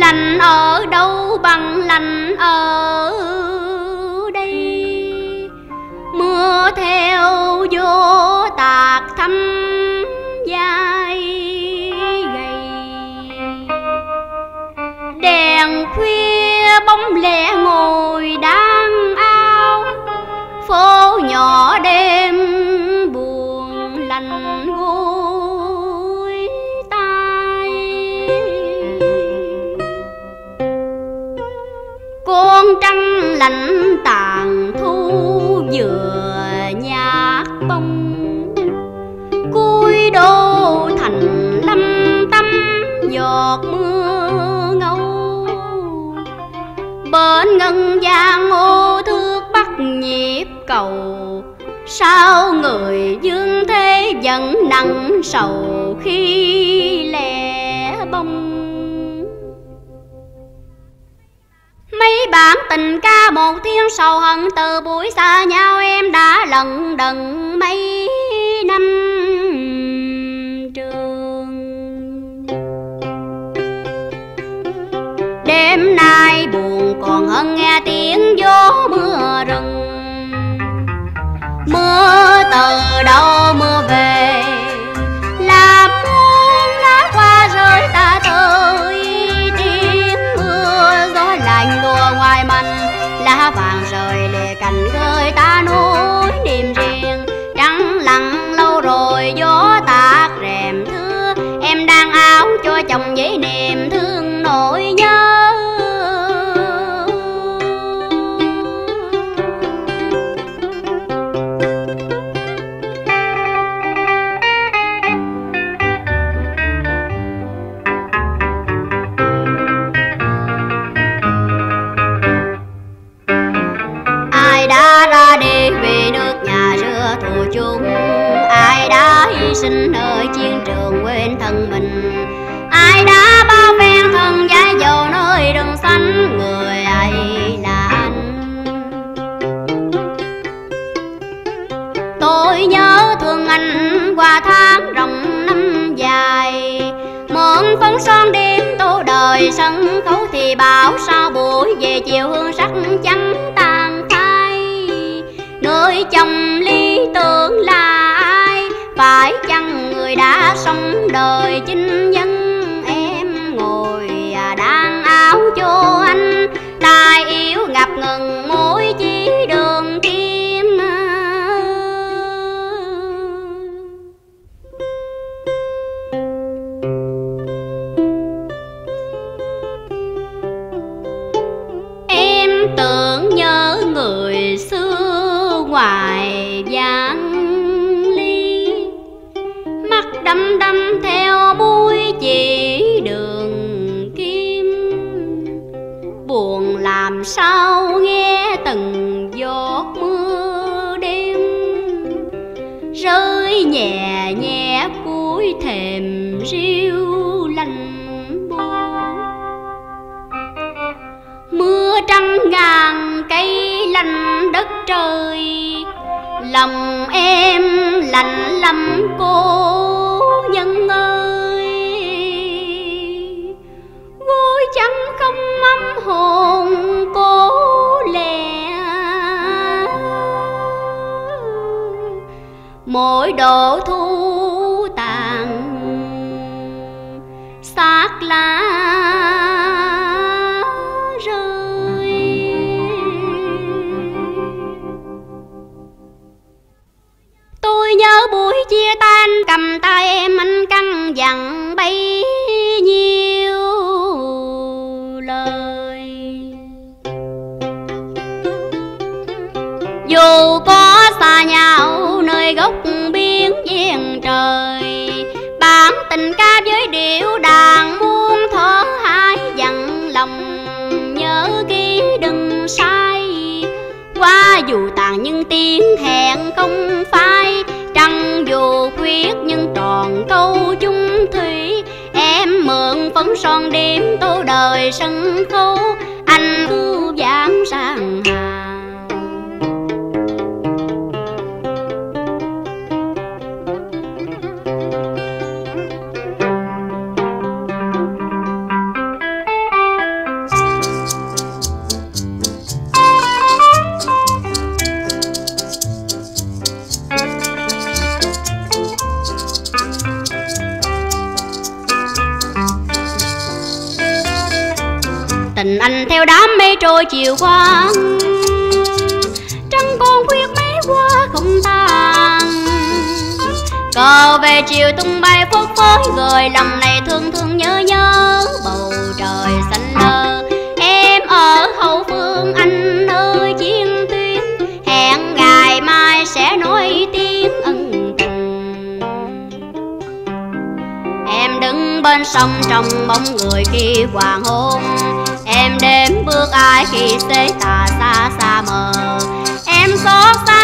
lành ở đâu bằng lành ở đây. Mưa theo gió tạt thăm vai gầy, đèn khuya bóng lẻ ngồi đang ao. Phố nhỏ đêm buồn lạnh gối tai. Con trăng lạnh tàn thu vừa nhạt bông, cúi đô thành lâm tâm giọt mưa ngâu. Bên ngân giang ô thước bắt nhịp cầu, sao người dương thế vẫn nặng sầu khi lẻ bông. Mấy bản tình ca một tiếng sầu hận, từ buổi xa nhau em đã lận đận mấy năm trường. Đêm nay buồn còn hơn nghe tiếng gió mưa rừng. Mưa từ đâu mưa về, làm muôn lá qua rơi ta tới. Tiếng mưa gió lạnh lùa ngoài manh, lá vàng rơi lệ cành gơi ta nối niềm riêng. Trắng lặng lâu rồi gió tạt rèm thưa, em đang áo cho chồng với niềm thương nỗi nhớ. Ai đã hy sinh nơi chiến trường quên thân mình, ai đã bao phen thân giá dầu nơi rừng xanh, người ấy là anh. Tôi nhớ thương anh qua tháng rộng năm dài, mượn phấn son đêm tô đời sân khấu thì bảo sao buổi về chiều hương sắc trắng tàn phai. Nơi chồng lý tưởng là ai, phải chăng người đã sống đời chinh nhân. Em ngồi đang áo cho anh, tài yếu ngập ngừng mỗi chỉ đường kim. Em tưởng nhớ người xưa ngoài vàng ly, mắt đăm đăm theo mũi chỉ đường kim. Buồn làm sao nghe từng giọt mưa đêm rơi nhẹ nhẹ cuối thềm riêu lạnh buồn. Mưa trăm ngàn cây lạnh đất trời, lòng em lạnh lắm cô nhân ơi. Gối trắng không ấm hồn cô lẻ, mỗi độ thu tàn xác lá rơi. Tôi nhớ buổi chia tan cầm tay em anh căn dặn bấy nhiêu lời. Dù có xa nhau nơi góc biển ven trời, bản tình ca với điệu đàn muôn thở hai dặn lòng. Nhớ kỹ đừng sai, qua dù tàn nhưng tiếng hẹn không phai. Trăng dù khuyết nhưng tròn câu chung thủy, em mượn phấn son đêm tô đời sân khấu. Anh ưu dáng sang hà, lành theo đám mây trôi chiều qua, trăng con khuyết mấy qua không tan. Cờ về chiều tung bay phất phới, gửi lòng này thương thương nhớ nhớ bầu trời xanh lơ. Em ở hậu phương anh ơi chiến tuyến, hẹn ngày mai sẽ nói tiếng ân tình. Em đứng bên sông trong bóng người khi hoàng hôn, em đếm bước ai khi xế tà xa xa mờ. Em xót xa